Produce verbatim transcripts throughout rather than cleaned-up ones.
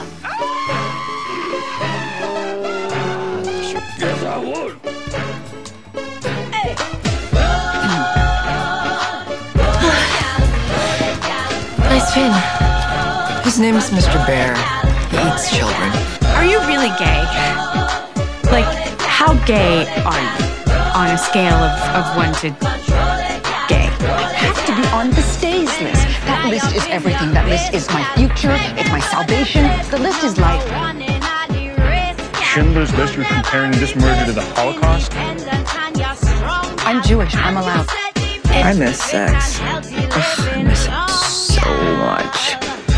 Guess I won't. Nice pin. His name's Mister Bear. He eats children. Are you really gay? Like, how gay are you? On a scale of, of one to gay. I have to be on the stays list. That list is everything. That list is my future. It's my salvation. The list is life. Schindler's List, you're comparing this murder to the Holocaust? I'm Jewish. I'm allowed. I miss sex. Ugh, I miss it so much.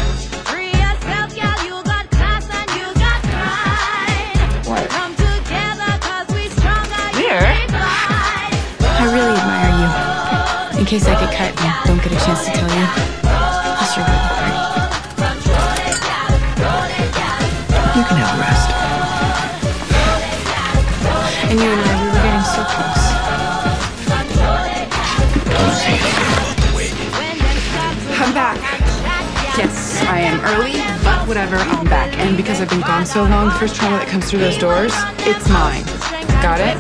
What? Where? I really admire you. In case I get cut and don't get a chance to tell you. Plus, you're really pretty. You can have the rest. And you and I, we were getting so close. Don't say anything about the wig. I'm back. Yes, I am early, but whatever, I'm back. And because I've been gone so long, the first trauma that comes through those doors, it's mine. Got it?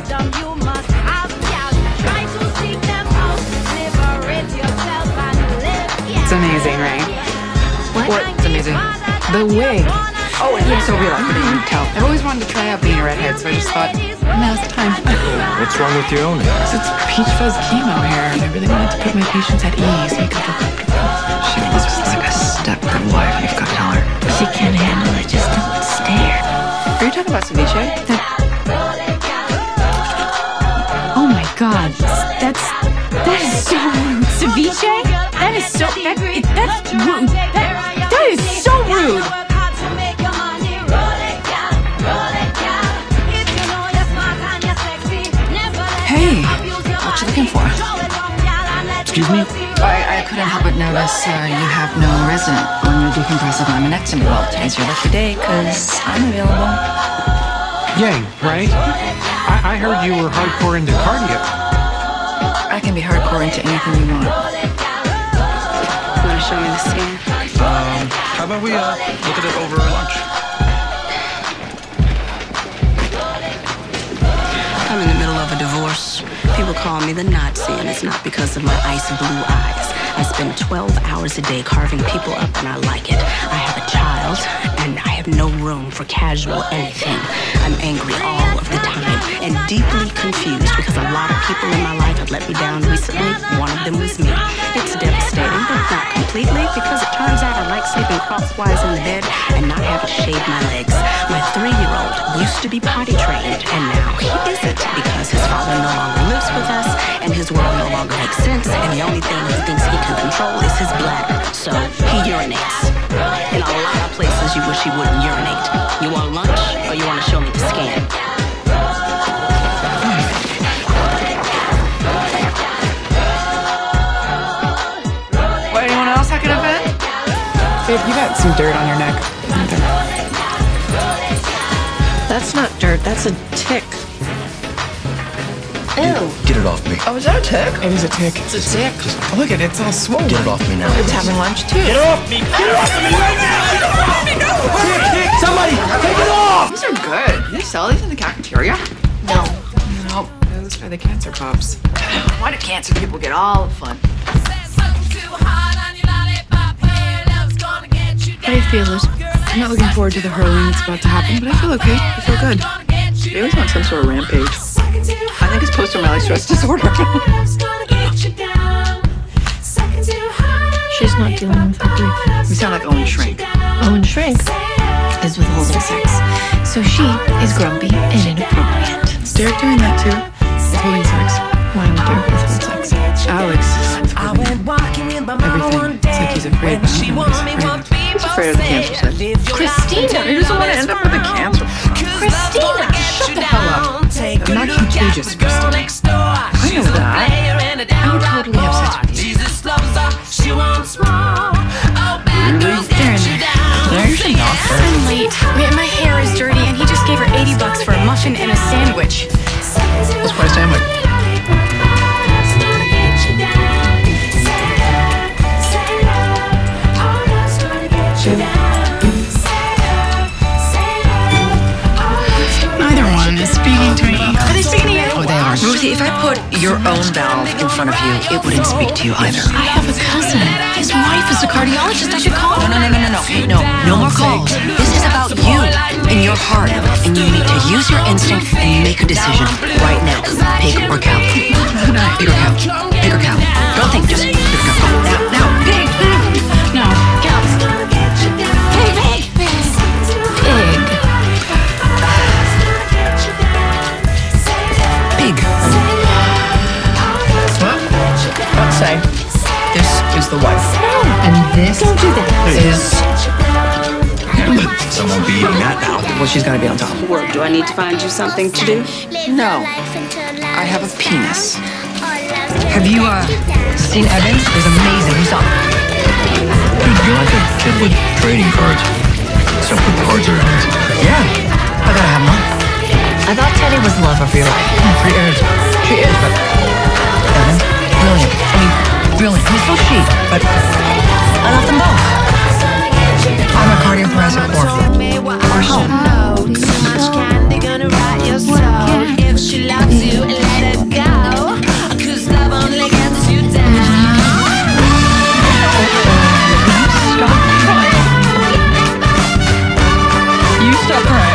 It's amazing, right? What? What's amazing? The wig. Oh, and you're so real, I couldn't even tell. I've always wanted to try out being a redhead, so I just thought, now's the time. What's wrong with your own? Because it's peach fuzz chemo hair, and I really wanted to put my patients at ease, make them feel comfortable. She looks like a step-good wife. You've got to tell her. She can't handle it, just don't stare. Are you talking about ceviche? That... Oh my God, that's that is so rude. Ceviche? That is so that it, that's rude. That, that is so rude. Hey, what you looking for? Excuse me? I, I couldn't help but notice uh, you have no resident on your decompressive laminectomy. Well, today's your lucky day, because I'm available. Yay, right? I, I heard you were hardcore into cardio. I can be hardcore into anything you want. You want to show me the scan? Um, how about we uh, look at it over lunch? I'm in the middle of a divorce. People call me the Nazi, and it's not because of my ice blue eyes. I spend twelve hours a day carving people up, and I like it. I have a child, and I have no room for casual anything. I'm angry all of the time, and deeply confused because a lot of people in my life have let me down recently. One of them was me. It's devastating, but not completely, because it turns out I like sleeping crosswise in the bed and not having to shave my legs. My three-year-old used to be potty trained, and now he isn't because his father no longer lives with us, and his world no longer makes sense, and the only thing he thinks he can control is his bladder. So he urinates. In a lot of places you wish he wouldn't urinate. You want lunch, or you want to show me the scan? What, anyone else I could have been? Babe, you got some dirt on your neck. That's not dirt, that's a tick. Ew. Get it off me. Oh, is that a tick? It is a tick. It's a tick. Oh, look at it, it's all swollen. Get it off me now. It's having lunch too. Get it off me! Get it off me right now! Get it off me! No! Tick, tick! Somebody! Take it off! These are good. Do they sell these in the cafeteria? No. No, those are the cancer pops. Why do cancer people get all the fun? How do you feel, Liz? I'm not looking forward to the hurling that's about to happen, but I feel okay. I feel good. He always wants some sort of rampage. I think it's post-traumatic stress disorder. She's not dealing with her grief. You sound like Owen Shrink. Owen Shrink is withholding sex. So she is grumpy and inappropriate. Is Derek doing that too? Withholding sex? Why would Derek withhold sex? Alex is withholding everything. It's like he's afraid, but I don't know what he's afraid of. He's afraid of the cancer sex. Christina! He doesn't want to end up with a cancer. Christina! Shut the hell up. I'm not contagious, Christina. I know that. I'm totally obsessed with you. They're in there. There's a knocker. I'm late. Wait, my hair is dirty, and he just gave her eighty bucks for a muffin and a sandwich. Let's play a sandwich. See, if I put your own valve in front of you, it wouldn't speak to you either. I have a cousin. His wife is a cardiologist. I should call her. No, no, no, no, no, no. No, no more calls. This is about you and your heart. And you need to use your instinct and make a decision right now. Pig or cow? Pig or cow? Pig or cow? Don't think, just pig or cow. Go. Now, now. Pig. No. Cow. Pig. Pig. Pig. Pig. What? What say? This is the wife. No. And this Don't do that. is... Someone be eating that now. Well, she's gotta be on top. Work. Do I need to find you something to do? No. I have a penis. Have you, uh, seen Evans? It was amazing. You saw him. Dude, you're like a kid with trading cards. Except with cards around it. Yeah. I gotta have one. I thought Teddy was the love of your life. She is. She is, but... Evan, brilliant. I mean, brilliant. I mean, so she, but... I love them both. I'm a cardiothoracic whore. Or home. If she loves you, let it go. Cause love only gets you down. Stop crying. You stop crying.